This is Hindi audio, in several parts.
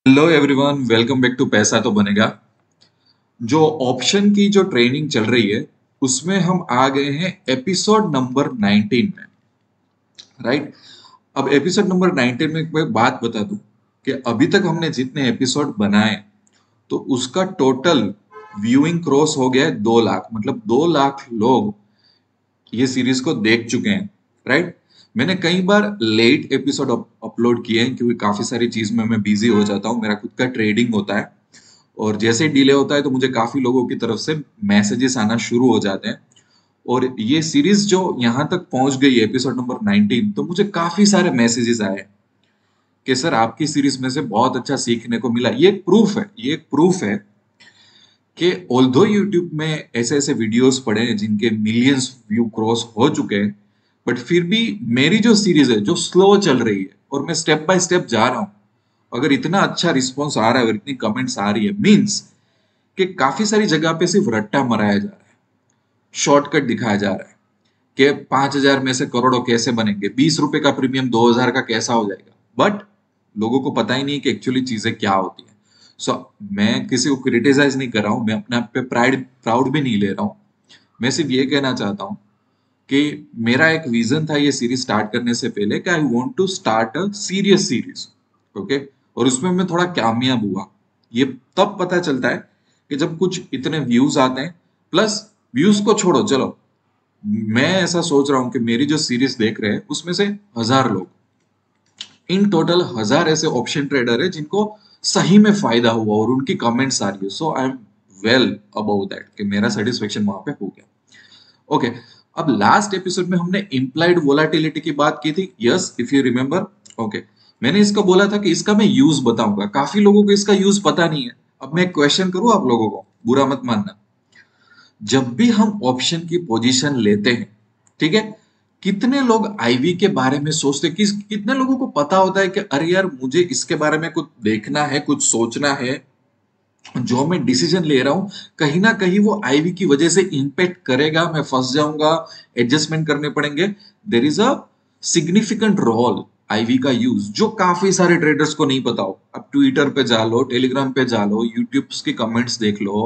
Hello everyone, welcome back to पैसा तो बनेगा। जो ऑप्शन की जो ट्रेनिंग चल रही है उसमें हम आ गए हैं एपिसोड नंबर 19 में। राइट। अब एपिसोड नंबर 19 में मैं बात बता दूं कि अभी तक हमने जितने एपिसोड बनाए तो उसका टोटल व्यूइंग क्रॉस हो गया है 2 लाख, मतलब 2 लाख लोग ये सीरीज को देख चुके हैं। राइट। मैंने कई बार लेट एपिसोड अपलोड किए हैं क्योंकि काफी सारी चीज में मैं बिजी हो जाता हूँ, मेरा खुद का ट्रेडिंग होता है और जैसे ही डिले होता है तो मुझे काफी लोगों की तरफ से मैसेजेस आना शुरू हो जाते हैं। और ये सीरीज जो यहाँ तक पहुंच गई एपिसोड नंबर 19, तो मुझे काफी सारे मैसेजेस आए कि सर आपकी सीरीज में से बहुत अच्छा सीखने को मिला। ये एक प्रूफ है कि ऑल्दो यूट्यूब में ऐसे ऐसे वीडियोस पड़े हैं जिनके मिलियंस व्यू क्रॉस हो चुके हैं, बट फिर भी मेरी जो सीरीज है जो स्लो चल रही है और मैं स्टेप बाय स्टेप जा रहा हूँ, अगर इतना अच्छा रिस्पॉन्स आ रहा है और इतनी कमेंट्स आ रही है, मीन्स कि काफी सारी जगह पे सिर्फ रट्टा मराया जा रहा है, शॉर्टकट दिखाया जा रहा है कि 5,000 में से करोड़ों कैसे बनेंगे, 20 रुपए का प्रीमियम 2,000 का कैसा हो जाएगा। बट लोगों को पता ही नहीं कि एक्चुअली चीजें क्या होती है। सो मैं किसी को क्रिटिसाइज नहीं कर रहा हूं, मैं अपने आप पे प्राउड भी नहीं ले रहा हूं। मैं सिर्फ ये कहना चाहता हूं कि मेरा एक विजन था ये सीरीज स्टार्ट करने से पहले कि I want to start a serious series. Okay. और उसमें मैं थोड़ा कामयाब हुआ। ये तब पता चलता है कि जब कुछ इतने व्यूज आते हैं, प्लस व्यूज को छोड़ो, चलो मैं ऐसा सोच रहा हूं कि मेरी जो सीरीज देख रहे हैं उसमें से 1,000 लोग, इन टोटल 1,000 ऐसे ऑप्शन ट्रेडर है जिनको सही में फायदा हुआ और उनकी कमेंट्स आ रही है। So I am well about that कि मेरा सेटिस्फेक्शन वहां पे हो गया। ओके। अब लास्ट एपिसोड में हमने इम्प्लाइड वोलाटिलिटी की बात की थी, yes if you remember. Okay. मैंने इसका बोला था कि इसका मैं यूज बताऊंगा, काफी लोगों को इसका यूज पता नहीं है। अब मैं एक क्वेश्चन करूं आप लोगों को, बुरा मत मानना। जब भी हम ऑप्शन की पोजीशन लेते हैं, ठीक है, कितने लोग आईवी के बारे में सोचते हैं? कितने लोगों को पता होता है कि अरे यार मुझे इसके बारे में कुछ देखना है, कुछ सोचना है, जो मैं डिसीजन ले रहा हूं कहीं ना कहीं वो आईवी की वजह से इंपैक्ट करेगा, मैं फंस जाऊंगा, एडजस्टमेंट करने पड़ेंगे। There is a significant role IV का यूज जो काफी सारे ट्रेडर्स को नहीं पता हो। अब ट्विटर पे जा लो, टेलीग्राम पे जा लो, यूट्यूब के कमेंट्स देख लो,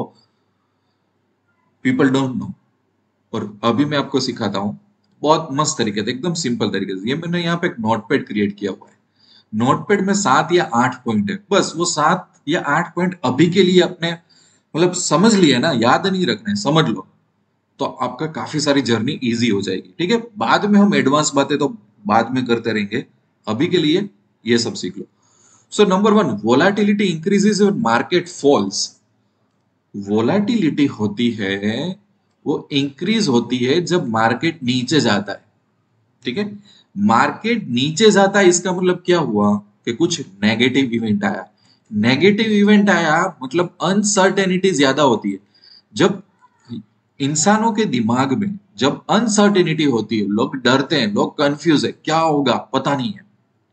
पीपल डोंट नो। और अभी मैं आपको सिखाता हूँ बहुत मस्त तरीके से, एकदम सिंपल तरीके से। ये मैंने यहाँ पे एक नोटपैड क्रिएट किया हुआ है। नोटपैड में 7 या 8 पॉइंट है, बस वो 7 या 8 पॉइंट अभी के लिए अपने मतलब समझ लिए ना, याद नहीं रखना है, समझ लो तो आपका काफी सारी जर्नी इजी हो जाएगी। ठीक है, बाद में हम एडवांस बातें तो बाद में करते रहेंगे, अभी के लिए ये सब सीख लो। सो नंबर 1, वोलाटिलिटी इंक्रीजेस और मार्केट फॉल्स। वोलाटिलिटी होती है, वो इंक्रीज होती है जब मार्केट नीचे जाता है। ठीक है, मार्केट नीचे जाता है इसका मतलब क्या हुआ कि कुछ नेगेटिव इवेंट आया। नेगेटिव इवेंट आया मतलब अनसर्टेनिटी ज्यादा होती है। जब इंसानों के दिमाग में जब अनसर्टेनिटी होती है, लोग डरते हैं, लोग कंफ्यूज है, क्या होगा पता नहीं है,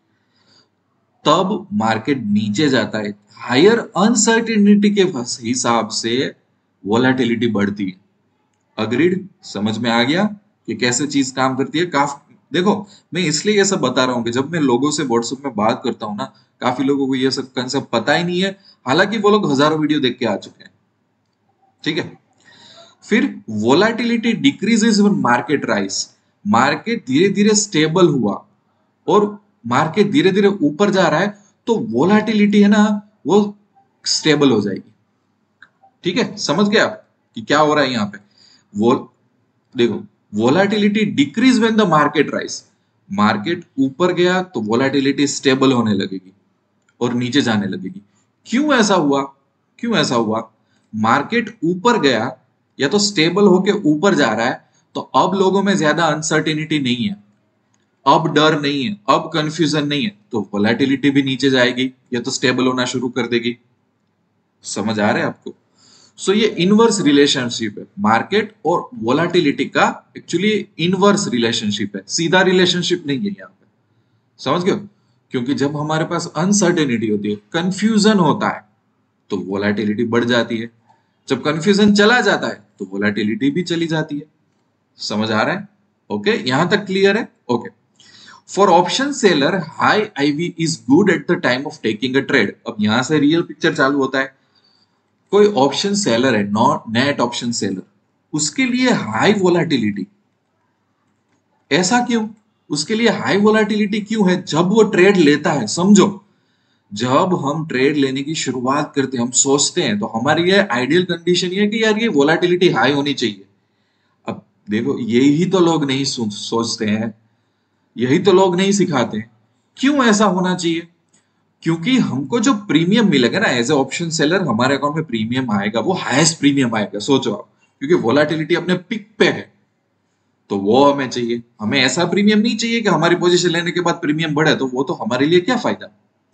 तब मार्केट नीचे जाता है। हायर अनसर्टेनिटी के हिसाब से वोलाटिलिटी बढ़ती है। अग्रीड? समझ में आ गया कि कैसे चीज काम करती है? काफी देखो, मैं इसलिए ये सब बता रहा हूँ कि जब मैं लोगों से व्हाट्सएप में बात करता हूँ ना, काफी लोगों को ये सब कंसेप्ट पता ही नहीं है, हालांकि वो लोग हजारों वीडियो देख के आ चुके हैं। ठीक है। फिर volatility decreases when market rise. Market धीरे धीरे स्टेबल हुआ और मार्केट धीरे धीरे ऊपर जा रहा है, तो वोलाटिलिटी है ना, वो स्टेबल हो जाएगी। ठीक है, समझ गए आप कि क्या हो रहा है यहाँ पे? वो देखो, volatility decrease when the market rise. Market ऊपर गया तो वोलाटिलिटी स्टेबल होने लगेगी और नीचे जाने लगेगी। क्यों ऐसा हुआ? क्यों ऐसा हुआ? मार्केट ऊपर गया या तो स्टेबल होके ऊपर जा रहा है, तो अब लोगों में ज्यादा अनसर्टेनिटी नहीं है, अब डर नहीं है, अब कंफ्यूजन नहीं है, तो वोलेटिलिटी भी नीचे जाएगी या तो स्टेबल होना शुरू कर देगी। समझ आ रहा है आपको? सो ये इनवर्स रिलेशनशिप है, मार्केट और वोलाटिलिटी का एक्चुअली इनवर्स रिलेशनशिप है, सीधा रिलेशनशिप नहीं है यहाँ पे। समझ गए? क्योंकि जब हमारे पास अनसर्टेनिटी होती है, कंफ्यूजन होता है, तो वोलेटिलिटी बढ़ जाती है। जब कंफ्यूजन चला जाता है तो वोलेटिलिटी भी चली जाती है। समझ आ रहा है? ओके, यहां तक क्लियर है? Okay. For option seller high IV is good at the time of taking a trade. अब यहां से रियल पिक्चर चालू होता है। कोई ऑप्शन सेलर है, नॉट नेट ऑप्शन सेलर, उसके लिए हाई वोलाटिलिटी, ऐसा क्यों? उसके लिए हाई वोलाटिलिटी क्यों है? जब वो ट्रेड लेता है, समझो, जब हम ट्रेड लेने की शुरुआत करते हैं, हम सोचते हैं, तो हमारी ये आइडियल कंडीशन ये है कि यार ये वोलाटिलिटी हाई होनी चाहिए। अब देखो, यही तो लोग नहीं सोचते हैं, यही तो लोग नहीं सिखाते हैं। क्यों ऐसा होना चाहिए? क्योंकि हमको जो प्रीमियम मिलेगा ना एज ए ऑप्शन सेलर, हमारे अकाउंट में प्रीमियम आएगा, वो हाईएस्ट प्रीमियम आएगा, सोचो आप। क्योंकि वोलाटिलिटी अपने पिक पे है, तो वो हमें चाहिए। हमें ऐसा प्रीमियम नहीं चाहिए कि हमारी पोजीशन लेने के बाद प्रीमियम बढ़े, तो वो तो हमारे लिए क्या फायदा।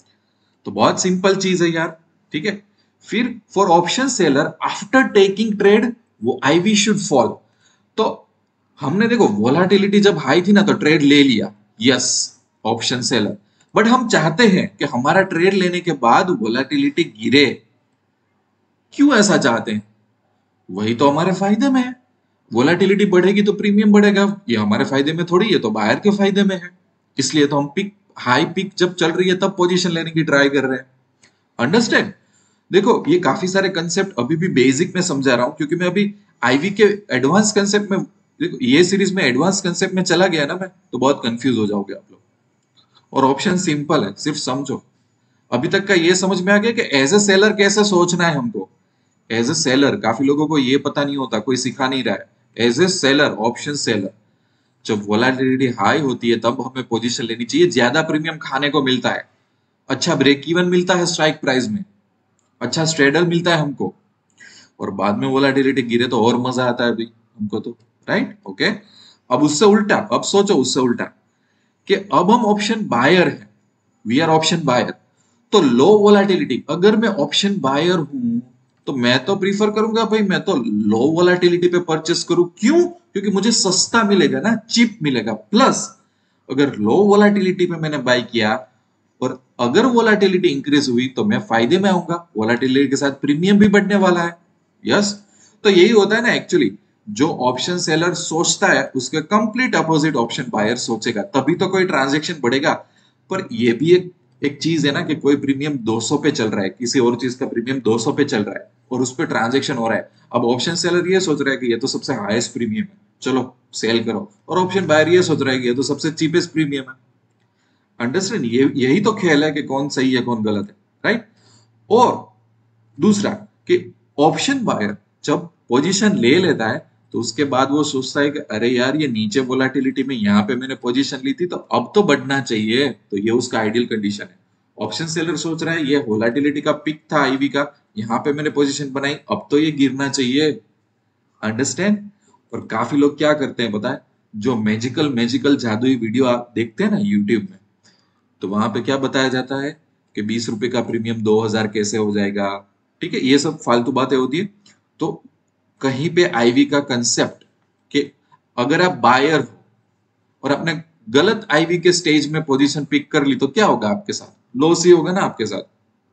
तो बहुत सिंपल चीज है यार, ठीक है। फिर for option seller after taking trade, वो आईवी शुड फॉल। तो हमने देखो वोलाटिलिटी जब हाई थी ना, तो ट्रेड ले लिया, यस, ऑप्शन सेलर। बट हम चाहते हैं कि हमारा ट्रेड लेने के बाद वोलाटिलिटी गिरे। क्यों ऐसा चाहते हैं? वही तो हमारे फायदे में है। वोलाटिलिटी बढ़ेगी तो प्रीमियम बढ़ेगा, ये हमारे फायदे में थोड़ी है, तो बाहर के फायदे में है। इसलिए तो हम पिक, हाई पिक जब चल रही है तब पोजीशन लेने की ट्राई कर रहे हैं। अंडरस्टैंड? देखो ये काफी सारे कंसेप्ट अभी भी बेसिक में समझा रहा हूं, क्योंकि मैं अभी आईवी के एडवांस कंसेप्ट में, देखो ये सीरीज में एडवांस कंसेप्ट में चला गया ना मैं, तो बहुत कंफ्यूज हो जाओगे आप लोग। और ऑप्शन सिंपल है, सिर्फ समझो। अभी तक का ये समझ में आ गया कि एज ए सेलर कैसे सोचना है हमको। एज ए सेलर काफी लोगों को ये पता नहीं होता, कोई सिखा नहीं रहा है। As a seller, option seller, जब वोलेटिलिटी हाई होती है तब हमें पोजीशन लेनी चाहिए, ज्यादा प्रीमियम खाने को मिलता है, अच्छा ब्रेक इवन मिलता है स्ट्राइक प्राइस में, अच्छा स्ट्रेडल मिलता है हमको, और बाद में वोलेटिलिटी गिरे तो और मजा आता है भाई हमको तो। Right, okay. अब उससे उल्टा, अब सोचो उससे उल्टा, कि अब हम ऑप्शन बायर हैं, वी आर ऑप्शन बायर। तो लो वोलेटिलिटी, अगर मैं ऑप्शन बायर हूं, तो मैं तो प्रीफर करूंगा भाई, मैं तो लो वोलेटिलिटी पे परचेस करूं। क्यों? क्योंकि मुझे सस्ता मिलेगा ना, चीप मिलेगा। प्लस अगर लो वोलेटिलिटी पे मैंने बाय किया और अगर वोलेटिलिटी इंक्रीज हुई तो मैं फायदे में आऊंगा, वोलेटिलिटी के साथ प्रीमियम भी बढ़ने वाला है। यस, तो यही होता है ना एक्चुअली। जो ऑप्शन सेलर सोचता है उसके कंप्लीट अपोजिट ऑप्शन बायर सोचेगा, तभी तो कोई ट्रांजेक्शन बढ़ेगा। पर ये भी एक एक चीज है ना कि कोई प्रीमियम 200 पे चल रहा है, किसी और चीज का प्रीमियम 200 पे चल रहा है और उस पर ट्रांजेक्शन हो रहा है। अब ऑप्शन सेलर ये सोच रहा है कि ये तो सबसे हाईएस्ट प्रीमियम है, चलो सेल करो, और ऑप्शन बायर ये सोच रहा है कि ये तो सबसे चीपेस्ट प्रीमियम है। अंडरस्टैंड? ये यही तो खेल है कि कौन सही है कौन गलत है। राइट। और दूसरा, कि ऑप्शन बायर जब पोजीशन ले लेता है तो उसके बाद वो सोचता है कि अरे यार ये नीचे वोलेटिलिटी में यहाँ पे मैंने पोजीशन ली थी, तो अब तो बढ़ना चाहिए, तो ये उसका आइडियल कंडीशन है। ऑप्शन सेलर सोच रहा है ये वोलेटिलिटी का पिक था आईवी का, यहाँ पे मैंने पोजीशन बनाई, अब तो ये गिरना चाहिए। अंडरस्टैंड? और काफी लोग क्या करते हैं बताए, जो मैजिकल मैजिकल जादुई वीडियो आप देखते हैं ना यूट्यूब में, तो वहां पे क्या बताया जाता है कि 20 रुपए का प्रीमियम 2000 कैसे हो जाएगा, ठीक है, ये सब फालतू बातें होती है। तो कहीं पे आईवी का कंसेप्ट, कि अगर आप बायर हो और आपने गलत आईवी के स्टेज में पोजीशन पिक कर ली, तो क्या होगा आपके साथ? लॉस ही होगा ना आपके साथ।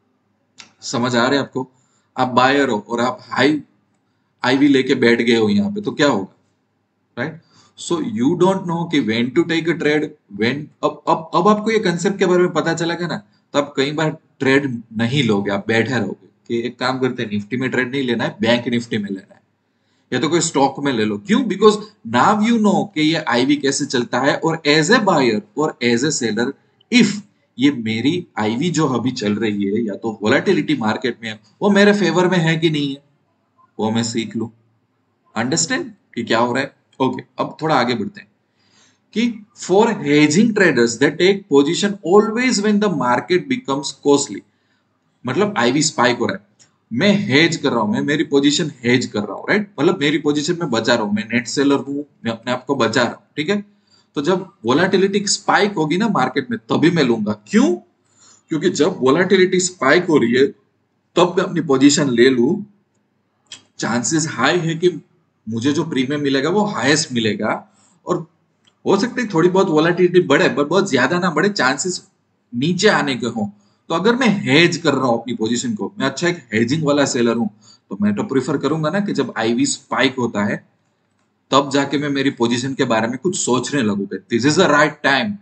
समझ आ रहा है आपको? आप बायर हो और आप हाई आईवी लेके बैठ गए हो यहाँ पे, तो क्या होगा? Right. So you don't know कि when to take a trade, when, अब आपको ये कंसेप्ट के बारे में पता चला गया ना, तो आप कई बार ट्रेड नहीं लोगे, आप बैठे रहोगे कि एक काम करते हैं, निफ्टी में ट्रेड नहीं लेना है, बैंक निफ्टी में लेना है, या तो कोई स्टॉक में ले लो। क्यों? बिकॉज नाउ यू नो कि ये आईवी कैसे चलता है, और एज ए बायर और एज ए सेलर, इफ ये मेरी आईवी जो अभी चल रही है या तो वोलेटिलिटी मार्केट में है, वो मेरे फेवर में है कि नहीं है, वो मैं सीख लूं। अंडरस्टैंड कि क्या हो रहा है? ओके, अब थोड़ा आगे बढ़ते हैं, कि for hedging traders they take position always when the market becomes costly. मतलब आईवी स्पाइक हो रहा है, मैं हेज कर रहा हूं, मैं मेरी पोजीशन हेज कर रहा हूं, राइट, मतलब मेरी पोजीशन में बचा रहा हूं, मैं नेट सेलर हूं, मैं अपने आप को बचा रहा हूं, ठीक है। तो जब वोलेटिलिटी स्पाइक होगी ना मार्केट में, तभी मैं लूंगा। क्यों? क्योंकि जब वोलेटिलिटी स्पाइक हो रही है तब मैं अपनी पोजीशन ले लूं, चांसेस हाई है कि मुझे जो प्रीमियम मिलेगा वो हाईएस्ट मिलेगा, और हो सकता है थोड़ी बहुत वोलेटिलिटी बढ़े पर बहुत ज्यादा ना बढ़े, चांसेस नीचे आने के हो। तो अगर मैं हेज कर रहा हूं अपनी पोजीशन को, मैं अच्छा एक हेजिंग वाला सेलर हूं, तो मैं तो प्रीफर करूंगा ना कि जब आईवी स्पाइक होता है तब जाके मैं मेरी पोजीशन के बारे में कुछ सोचने लगूंगा, this is the right time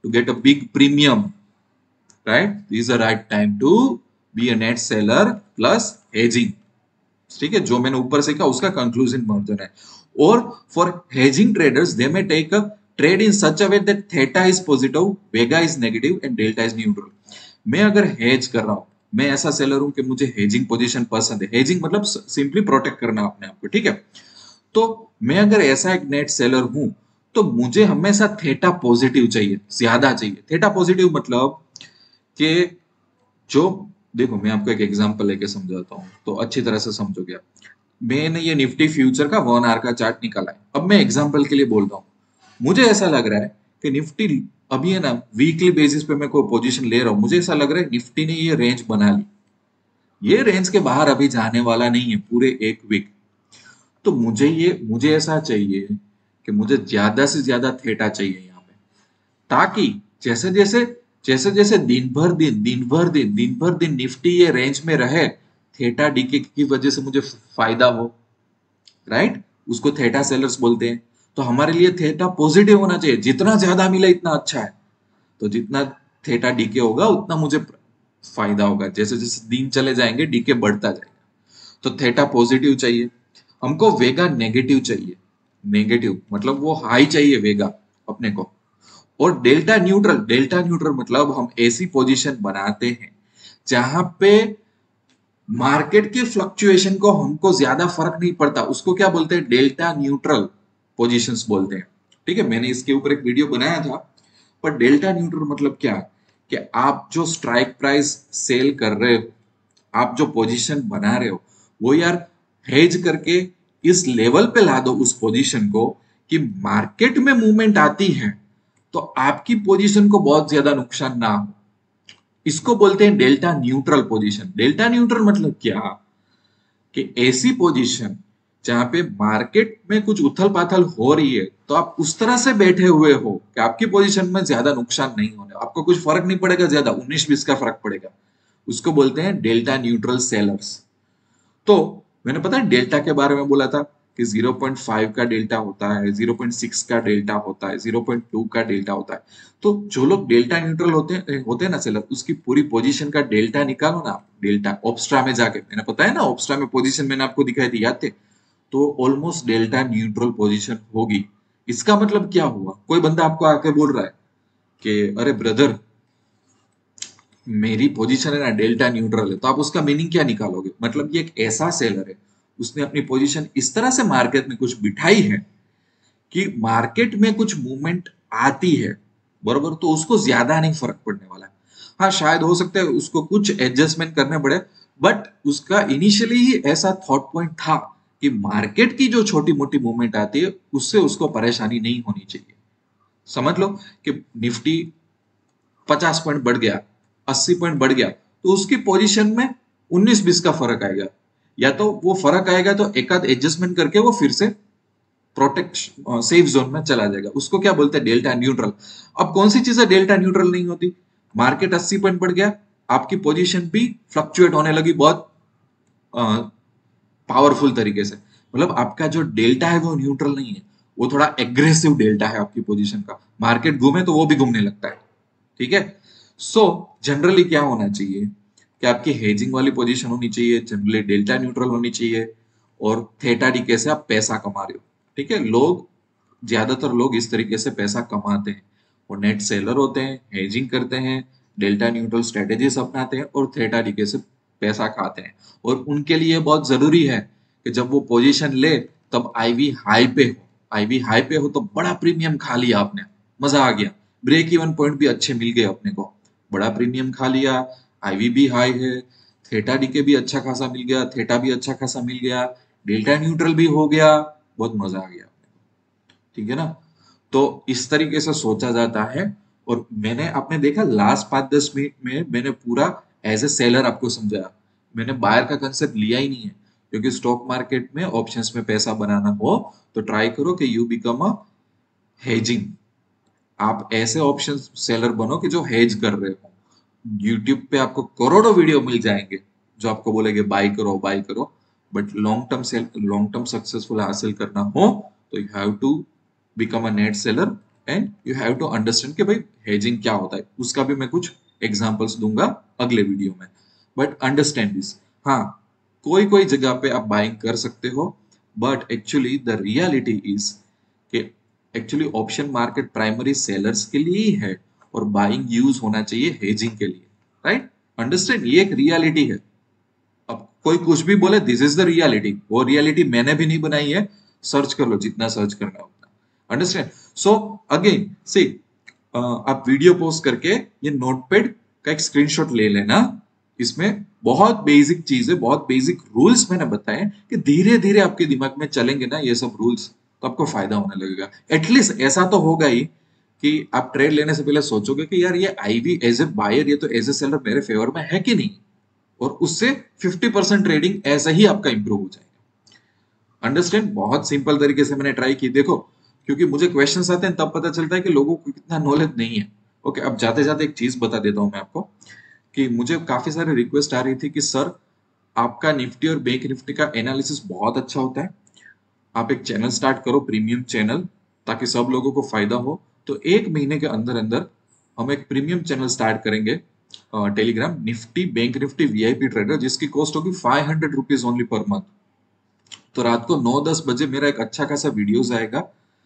to get a big premium, right? This is the right time to be a net seller plus hedging. ठीक है, जो मैंने ऊपर से कहा उसका कंक्लूजन वर्जन है. और for hedging traders they may take a trade in such a way that theta is positive, vega is negative and delta is neutral. मैं अगर हेज कर रहा हूं, मैं ऐसा सेलर हूं कि मुझे हेजिंग पोजीशन पसंद है. हेजिंग मतलब सिंपली प्रोटेक्ट करना अपने आप को, ठीक है. तो मैं अगर ऐसा एक नेट सेलर हूं तो मुझे हमेशा थीटा पॉजिटिव चाहिए, ज्यादा चाहिए. थीटा पॉजिटिव मतलब कि जो, देखो मैं आपको एक एग्जांपल लेके समझाता हूँ तो अच्छी तरह से समझोगे आप. मैंने ये निफ्टी फ्यूचर का 1 आवर का चार्ट निकाला है. अब मैं एग्जांपल के लिए बोल रहा हूँ, मुझे ऐसा लग रहा है कि निफ्टी अभी है ना वीकली बेसिस पे मैं कोई पोजीशन ले रहा हूँ, मुझे ऐसा लग रहा है निफ्टी ने ये रेंज बना ली, ये रेंज के बाहर अभी जाने वाला नहीं है पूरे एक वीक. तो मुझे ऐसा चाहिए कि मुझे ज्यादा से ज्यादा थीटा चाहिए यहाँ पे, ताकि जैसे जैसे जैसे जैसे दिन भर दिन निफ्टी ये रेंज में रहे, थीटा डीके की वजह से मुझे फायदा हो, राइट? उसको थीटा सेलर्स बोलते हैं. तो हमारे लिए थीटा पॉजिटिव होना चाहिए, जितना ज्यादा मिले इतना अच्छा है. तो जितना थीटा डीके होगा उतना मुझे फायदा होगा. जैसे जैसे दिन चले जाएंगे डीके बढ़ता जाएगा. तो थीटा पॉजिटिव चाहिए. हमको वेगा नेगेटिव चाहिए. नेगेटिव मतलब वो हाई चाहिए वेगा अपने को. और डेल्टा न्यूट्रल मतलब हम ऐसी पोजीशन बनाते हैं जहां पे मार्केट के फ्लक्चुएशन को हमको ज्यादा फर्क नहीं पड़ता, उसको क्या बोलते हैं, डेल्टा न्यूट्रल पोजीशंस बोलते हैं. ठीक है, मैंने इसके ऊपर एक वीडियो बनाया था. पर डेल्टा न्यूट्रल मतलब क्या, कि आप जो स्ट्राइक प्राइस सेल कर रहे हो, आप जो पोजीशन बना रहे हो, वो यार हेज करके इस लेवल पे ला दो उस पोजीशन को कि मार्केट में मूवमेंट आती है तो आपकी पोजीशन को बहुत ज्यादा नुकसान ना हो. इसको बोलते हैं delta neutral position. Delta neutral मतलब क्या, कि ऐसी पोजीशन जहां पे मार्केट में कुछ उथल पाथल हो रही है तो आप उस तरह से बैठे हुए हो कि आपकी पोजीशन में ज्यादा नुकसान नहीं होने, आपको कुछ फर्क नहीं पड़ेगा, ज्यादा 19-20 का फर्क पड़ेगा. उसको बोलते हैं डेल्टा न्यूट्रल सेलर्स. तो मैंने पता है डेल्टा के बारे में बोला था कि 0.5 का डेल्टा होता है, 0.6 का डेल्टा होता है, 0.2 का डेल्टा होता है. तो जो लोग डेल्टा न्यूट्रल होते हैं ना सेलर, उसकी पूरी पोजीशन का डेल्टा निकालो ना. डेल्टा ऑब्स्ट्रा में जाके, मैंने पता है ना ऑब्स्ट्रा में पोजीशन मैंने आपको दिखाई थी, याद थे? तो ऑलमोस्ट डेल्टा न्यूट्रल पोजीशन होगी. इसका मतलब क्या हुआ, कोई बंदा आपको आके बोल रहा है कि अरे ब्रदर मेरी पोजीशन है ना डेल्टा न्यूट्रल है, तो आप उसका मीनिंग क्या निकालोगे, मतलब ये एक ऐसा सेलर है, उसने अपनी पोजीशन इस तरह से मार्केट में कुछ बिठाई है कि मार्केट में कुछ मूवमेंट आती है, बरोबर, तो उसको ज्यादा नहीं फर्क पड़ने वाला है. हाँ शायद हो सकता है उसको कुछ एडजस्टमेंट करने पड़े, बट उसका इनिशियली ही ऐसा थॉट पॉइंट था कि मार्केट की जो छोटी मोटी मूवमेंट आती है उससे उसको परेशानी नहीं होनी चाहिए. समझ लो कि निफ्टी 50 पॉइंट बढ़ गया, 80 पॉइंट बढ़ गया, तो उसकी पोजीशन में 19-20 का फर्क आएगा, या तो वो फर्क आएगा तो एक आध एडजस्टमेंट करके वो फिर से प्रोटेक्ट सेफ जोन में चला जाएगा. उसको क्या बोलते हैं, डेल्टा न्यूट्रल. अब कौन सी चीजें डेल्टा न्यूट्रल नहीं होती, मार्केट 80 पॉइंट बढ़ गया, आपकी पोजीशन भी फ्लक्चुएट होने लगी बहुत पावरफुल तरीके से, मतलब आपका जो डेल्टा है वो न्यूट्रल नहीं है, वो थोड़ा एग्रेसिव डेल्टा है आपकी पोजीशन का. मार्केट घूमे तो वो भी घूमने लगता है. ठीक है. सो जनरली क्या होना चाहिए कि आपकी हेजिंग वाली पोजीशन होनी चाहिए, जनरली डेल्टा न्यूट्रल होनी चाहिए, और थीटा डीके से आप पैसा कमा रहे हो. ठीक है, ज्यादातर लोग इस तरीके से पैसा कमाते हैं. वो नेट सेलर होते हैं, हेजिंग करते हैं, डेल्टा न्यूट्रल स्ट्रेटेजीज अपनाते हैं और थीटा डीके से पैसा खाते हैं. और उनके लिए बहुत जरूरी है कि जब वो पोजीशन ले तब आईवी हाई पे हो. आईवी हाई पे हो तो बड़ा प्रीमियम खा लिया आपने, मजा आ गया, ब्रेक इवन पॉइंट भी अच्छे मिल गए अपने को, बड़ा प्रीमियम खा लिया, आईवी भी हाई है, थीटा डीके भी अच्छा खासा मिल गया, थीटा भी अच्छा खासा मिल गया, डेल्टा न्यूट्रल भी हो गया, बहुत मजा आ गया. ठीक है ना. तो इस तरीके से सोचा जाता है. और मैंने आपने देखा लास्ट 5-10 मिनट में मैंने पूरा एज ए सेलर आपको समझाया, मैंने बायर का कंसेप्ट लिया ही नहीं है, क्योंकि स्टॉक मार्केट में ऑप्शंस में पैसा बनाना हो तो ट्राई करो कि यू बिकम अ हेजिंग. आप ऐसे ऑप्शन सेलर बनो कि जो हेज कर रहे हो. यूट्यूब पे आपको करोड़ों वीडियो मिल जाएंगे जो आपको बोलेंगे बाय करो बाय करो, बट लॉन्ग टर्म सक्सेसफुल हासिल करना हो तो you have to become a net seller and you have to understand कि भाई हेजिंग क्या होता है, उसका भी मैं कुछ एग्जांपल्स दूंगा अगले वीडियो में। बट अंडरस्टैंड दिस, हाँ कोई कोई जगह पे आप बाइंग कर सकते हो, but actually the reality is कि actually option market primary sellers के लिए ही है और बाइंग यूज होना चाहिए हेजिंग के लिए, राइट? अंडरस्टैंड, ये एक रियलिटी है। अब कोई कुछ भी बोले, दिस इज द रियलिटी, वो रियलिटी मैंने भी नहीं बनाई है, सर्च कर लो जितना सर्च करना है उतना। अंडरस्टैंड? सो अगेन सी, आप वीडियो पोस्ट करके ये नोटपैड का एक स्क्रीनशॉट ले लेना। इसमें बहुत बेसिक चीज है, बहुत बेसिक रूल्स मैंने बताए कि धीरे धीरे आपके दिमाग में चलेंगे ना ये सब रूल्स, तो आपको फायदा होने लगेगा। एटलीस्ट ऐसा तो होगा ही कि आप ट्रेड लेने से पहले सोचोगे कि यार ये आईवी एज ए बायर, ये तो एज ए सेलर मेरे फेवर में है कि नहीं, और उससे 50% ट्रेडिंग ऐसा ही आपका इंप्रूव हो जाएगा। अंडरस्टैंड? बहुत सिंपल तरीके से मैंने ट्राई की, देखो क्योंकि मुझे क्वेश्चंस आते हैं तब पता चलता है कि लोगों को कितना नॉलेज नहीं है। ओके, अब जाते जाते एक चीज बता देता हूं मैं आपको कि मुझे काफी सारे रिक्वेस्ट आ रही थी कि सर आपका निफ्टी और बैंक निफ्टी का एनालिसिस बहुत अच्छा होता है, आप एक चैनल स्टार्ट करो, प्रीमियम चैनल, ताकि सब लोगों को फायदा हो। तो एक महीने के अंदर अंदर हम एक प्रीमियम चैनल स्टार्ट करेंगे Telegram, Nifty bank Nifty VIP trader, जिसकी कॉस्ट होगी 500 रुपीज ओनली पर मंथ। तो रात को 9-10 बजे मेरा एक अच्छा खासा वीडियोस आएगा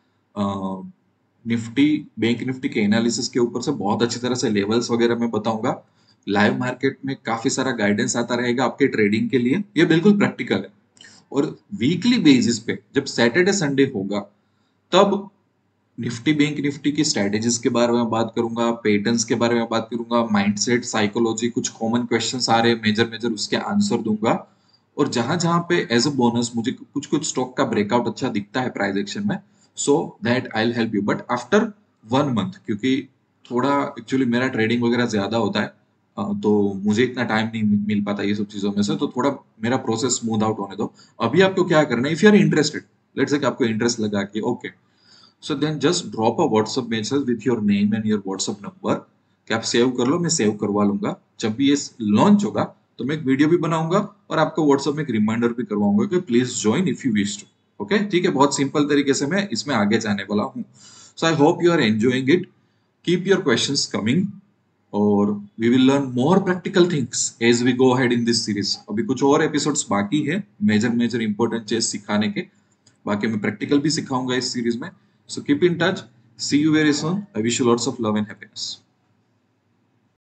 निफ्टी बैंक निफ्टी के एनालिसिस के ऊपर से, बहुत अच्छी तरह से लेवल्स वगैरह मैं बताऊंगा। लाइव मार्केट में काफी सारा गाइडेंस आता रहेगा आपके ट्रेडिंग के लिए, ये बिल्कुल प्रैक्टिकल है। और वीकली बेसिस पे जब सैटरडे संडे होगा, तब निफ्टी बैंक निफ्टी की स्ट्रेटेजीज के बारे में बात करूंगा, पैटर्न्स के बारे में बात करूंगा, माइंडसेट साइकोलॉजी, कुछ कॉमन क्वेश्चंस आ रहे हैं मेजर मेजर, उसके आंसर दूंगा। और जहां जहां पे एज अ बोनस मुझे कुछ कुछ स्टॉक का ब्रेकआउट अच्छा दिखता है प्राइस एक्शन में, so that I will help you, but after 1 month, क्योंकि थोड़ा एक्चुअली मेरा ट्रेडिंग वगैरह ज्यादा होता है, तो मुझे इतना टाइम नहीं मिल पाता ये सब चीजों में से, तो थोड़ा मेरा प्रोसेस स्मूथ आउट होने दो। अभी आपको क्या करना है, if you are interested, let's say कि आपको इंटरेस्ट लगा कि okay, so then just drop a WhatsApp message with your name and your WhatsApp number कि आप सेव कर लो, मैं सेव करवा लूंगा। जब भी ये लॉन्च होगा तो मैं एक वीडियो भी बनाऊंगा और आपको व्हाट्सएप में एक रिमाइंडर भी करवाऊंगा कि please join if you wish to. Okay, ठीक है, बहुत सिंपल तरीके से मैं इसमें आगे जाने वाला हूँ। So I hope you are enjoying it, keep your questions coming, और we will learn more practical things as we go ahead in this series. अभी कुछ और एपिसोड्स बाकी है मेजर मेजर इंपॉर्टेंट चीज सिखाने के, बाकी मैं प्रैक्टिकल भी सिखाऊंगा इस सीरीज में। So keep in touch, see you very soon, I wish you lots of love and happiness.